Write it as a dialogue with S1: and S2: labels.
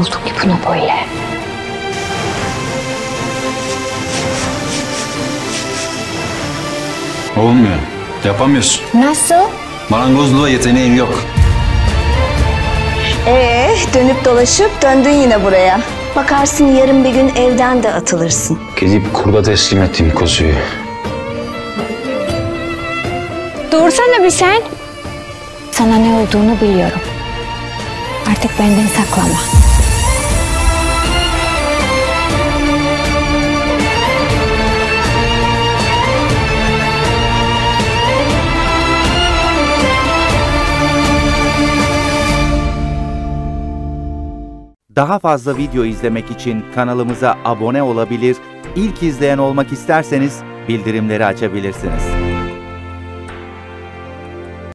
S1: oldu ki buna böyle?
S2: Olmuyor. Yapamıyorsun.
S1: Nasıl?
S2: Marangozluğa yeteneğin yok.
S3: Dönüp dolaşıp döndün yine buraya. Bakarsın yarın bir gün evden de atılırsın.
S2: Gidip kurda teslim ettim kozuyu.
S1: Dursana bir sen. Sana ne olduğunu biliyorum. Artık benden saklama.
S4: Daha fazla video izlemek için kanalımıza abone olabilir, ilk izleyen olmak isterseniz bildirimleri açabilirsiniz.